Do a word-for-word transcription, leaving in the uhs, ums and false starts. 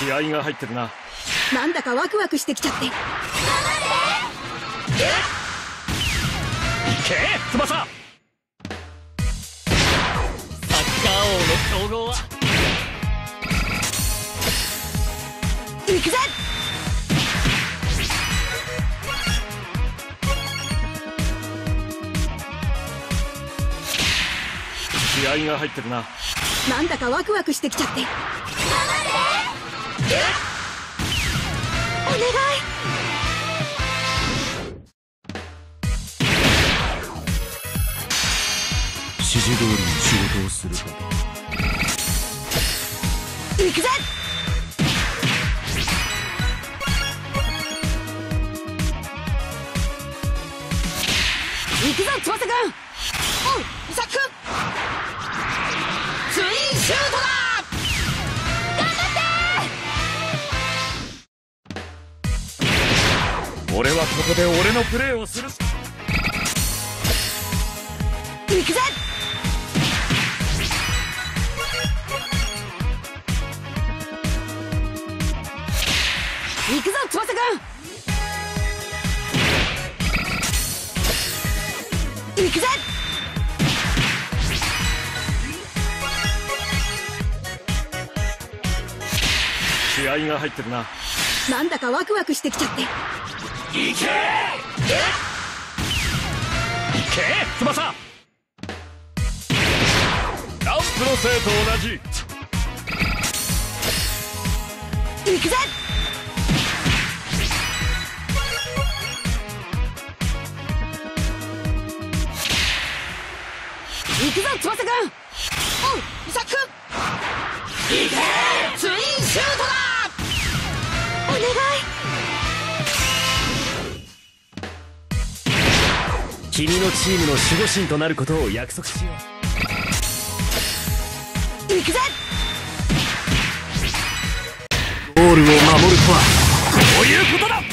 気合が入ってるな。 なんだかワクワクしてきちゃって。 いけ翼。サッカー王の称号は行くぜ。 気合が入ってるな。 なんだかワクワクしてきちゃって。お願い。 指示通りに仕事をするか。 行くぜ。行くぞ翼くん。おう伊作くん。ツインシュートだ。頑張って。 俺はここで俺のプレーをする。 行くぜ。行くぞ翼くん。行くぜ。 気合が入ってるな。 なんだかワクワクしてきちゃって。 いけいけ翼。ランプの生と同じ。 行くぜ。行くぞ翼くん。おう伊作くん。いけツインシュートだ。お願い。 君のチームの守護神となることを約束しよう。 行くぜ。 ゴールを守るとはこういうことだ。